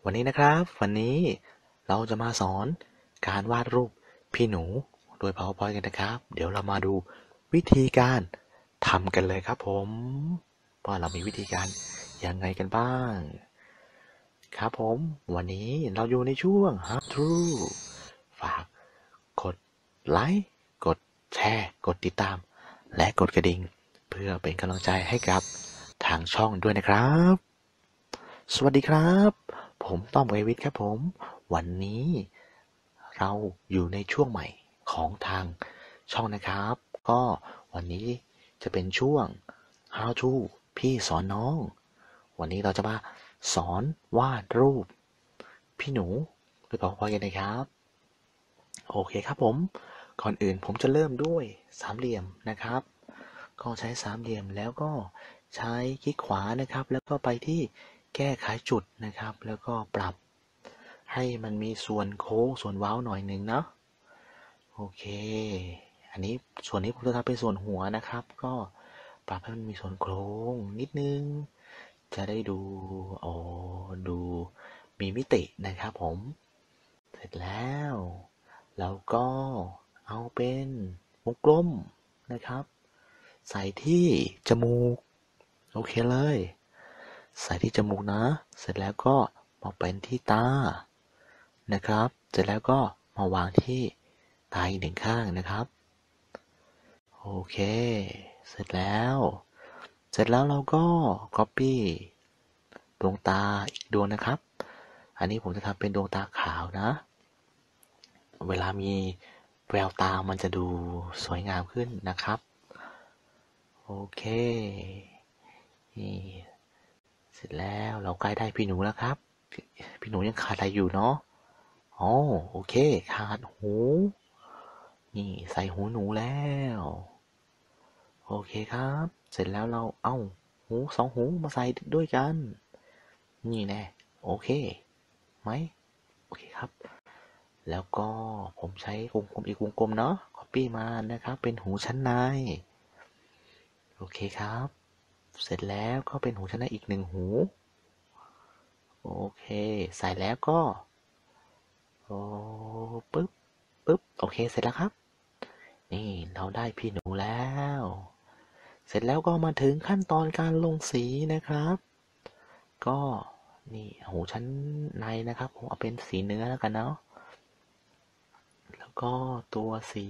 วันนี้เราจะมาสอนการวาดรูปพี่หนูโดย PowerPoint กันนะครับ เดี๋ยวเรามาดูวิธีการทำกันเลยครับผมว่าเรามีวิธีการยังไงกันบ้างครับผมวันนี้เราอยู่ในช่วง How to ฝากกดไลค์กดแชร์กดติดตามและกดกระดิ่งเพื่อเป็นกำลังใจให้กับทางช่องด้วยนะครับสวัสดีครับผมต้อมไกรวิทย์ครับผมวันนี้เราอยู่ในช่วงใหม่ของทางช่องนะครับก็วันนี้จะเป็นช่วง How to พี่สอนน้องวันนี้เราจะมาสอนวาดรูปพี่หนูโดย PowerPoint กันนะครับโอเคครับผมก่อนอื่นผมจะเริ่มด้วยสามเหลี่ยมนะครับก็ใช้สามเหลี่ยมแล้วก็ใช้คลิกขวานะครับแล้วก็ไปที่แก้ไขจุดนะครับแล้วก็ปรับให้มันมีส่วนโค้งส่วนเว้าหน่อยหนึ่งเนาะโอเคอันนี้ส่วนนี้ผมจะทำเป็นส่วนหัวนะครับก็ปรับให้มันมีส่วนโค้งนิดนึงจะได้ดูดูมีมิตินะครับผมเสร็จแล้วเราก็เอาเป็นวงกลมนะครับใส่ที่จมูกโอเคเลยใส่ที่จมูกนะเสร็จแล้วก็มาเป็นที่ตานะครับเสร็จแล้วก็มาวางที่ตาอีกหนึ่งข้างนะครับโอเคเสร็จแล้วเราก็ copy ดวงตาอีกดวงนะครับอันนี้ผมจะทำเป็นดวงตาขาวนะเวลามีแววตามันจะดูสวยงามขึ้นนะครับโอเคนี่เสร็จแล้วเราใกล้ได้พี่หนูแล้วครับพี่หนูยังขาดอะไรอยู่เนาะอ๋อโอเคขาดหูนี่ใส่หูหนูแล้วโอเคครับเสร็จแล้วเราเอาหูสองหูมาใส่ด้วยกันนี่แน่โอเคไหมโอเคครับแล้วก็ผมใช้วงกลมอีกวงกลมเนาะ copy มานะครับเป็นหูชั้นในโอเคครับเสร็จแล้วก็เป็นหูชั้นในอีกหนึ่งหูโอเคใส่แล้วก็โอ้ปึ๊บโอเคเสร็จแล้วครับนี่เราได้พี่หนูแล้วเสร็จแล้วก็มาถึงขั้นตอนการลงสีนะครับก็นี่หูชั้นในนะครับผมเอาเป็นสีเนื้อแล้วกันเนาะแล้วก็ตัวสี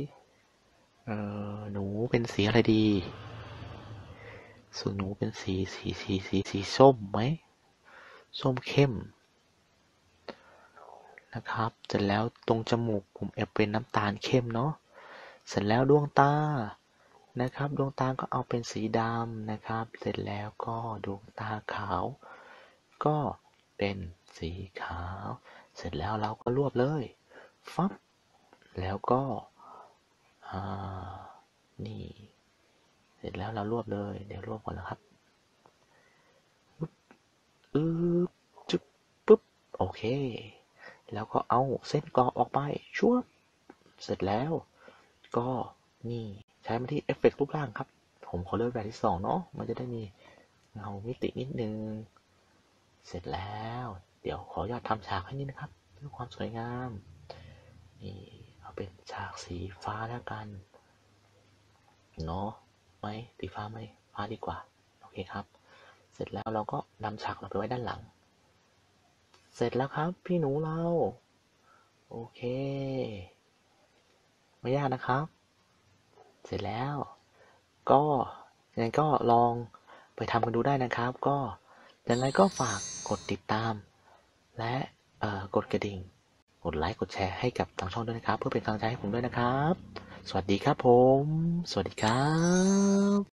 หนูเป็นสีอะไรดีส่วนหนูเป็นสีส้มไหมส้มเข้มนะครับเสร็จแล้วตรงจมูกผมเป็นน้ำตาลเข้มเนาะเสร็จแล้วดวงตานะครับดวงตาก็เอาเป็นสีดำนะครับเสร็จแล้วก็ดวงตาขาวก็เป็นสีขาวเสร็จแล้วเราก็รวบเลยฟับแล้วก็นี่เสร็จแล้วเรารวบเลยเดี๋ยวรวบก่อนนะครับอึ๊บจึ๊บปึ๊บโอเคแล้วก็เอาเส้นกรอบออกไปชั่วเสร็จแล้วก็นี่ใช้มาที่เอฟเฟกต์รูปร่างครับผมขอเลือกแบบที่สองเนาะมันจะได้มีเงามิตินิดนึงเสร็จแล้วเดี๋ยวขออนุญาตทำฉากให้นิดนะครับเพื่อความสวยงามนี่เอาเป็นฉากสีฟ้าแล้วกันเนาะไหมสีฟ้าไหมฟ้าดีกว่าโอเคครับเสร็จแล้วเราก็นำฉากเราไปไว้ด้านหลังเสร็จแล้วครับพี่หนูเราโอเคไม่ยากนะครับเสร็จแล้วก็ยังไงก็ลองไปทำกันดูได้นะครับก็ยังไงก็ฝากกดติดตามและกดกระดิ่งกดไลค์กดแชร์ให้กับทางช่องด้วยนะครับเพื่อเป็นกำลังใจให้ผมด้วยนะครับสวัสดีครับผมสวัสดีครับ